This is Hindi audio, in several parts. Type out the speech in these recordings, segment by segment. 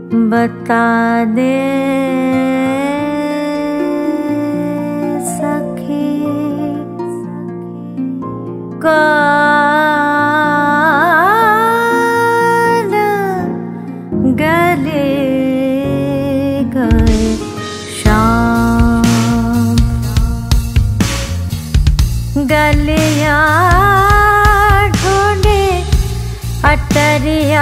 बता दे सखी कौन गले गए शाम। गलियां ढूंढे अटरिया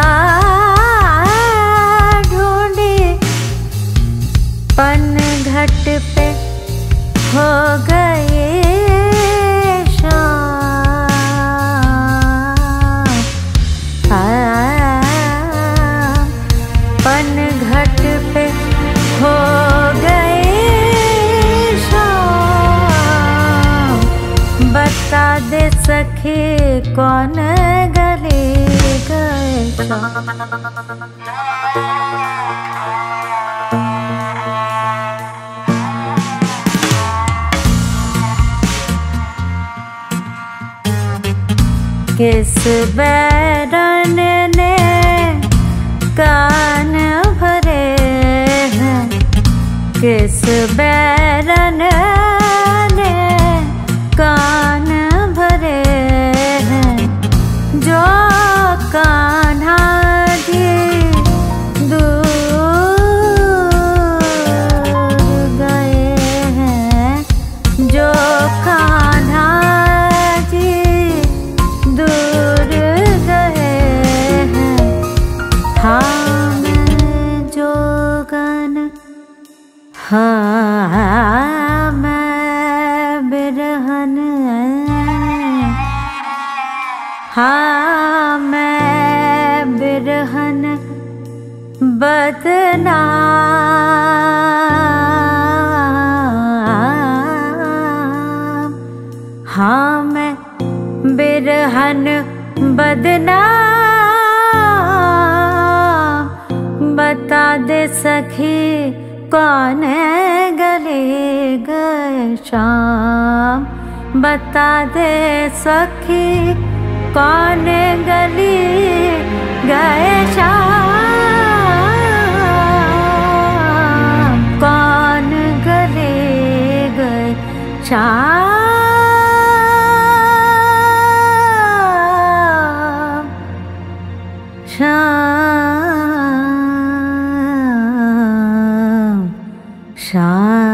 पनघट पे हो गए शाम। पनघट पे हो गए शाम। बता दे सखी कौन गले गए शाम। किस बैरन ने कान भरे हैं, किस बैरन ने कान भरे हैं। जो कान्हा जी दूर गए हैं, जो कान्हा दूर गए हैं। हाँ मैं जोगन, हाँ मैं बिरहन, हाँ मैं बिरहन बदनाम। हाँ मैं बिरहन बदनाम। बता दे सखी कौन गले गए शाम। बता दे सखी कौन गले गए शाम। कौन गले गए शाम। शाम शाम।